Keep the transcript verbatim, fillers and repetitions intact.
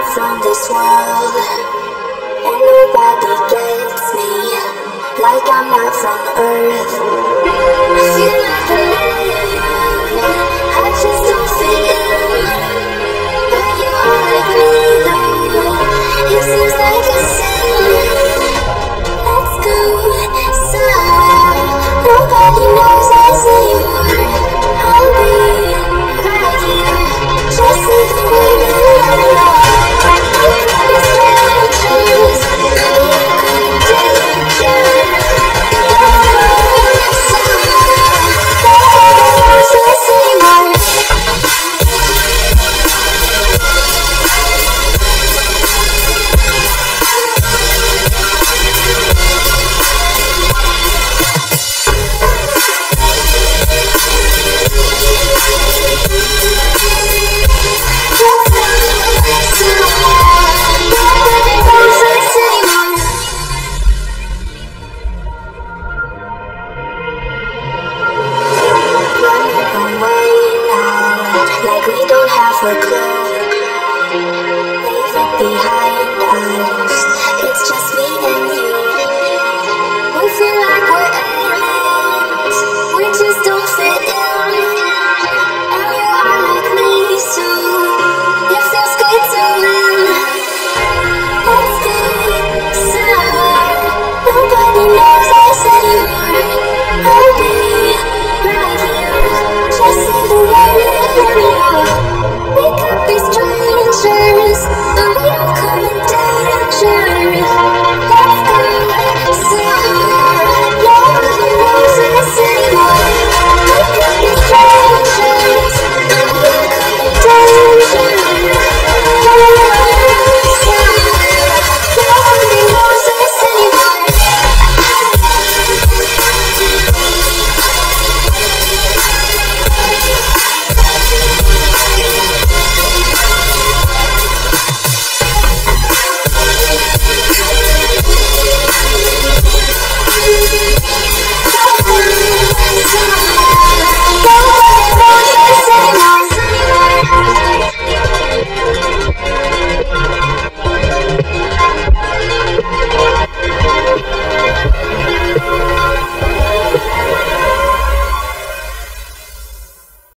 from this world, and nobody gets me, like I'm not from Earth. I feel like an alien, I just don't fit in. But you are like me though, it seems like a sin. Let's go somewhere nobody knows us anymore. I'll be right here, just even waiting alone. Like we don't have a clue.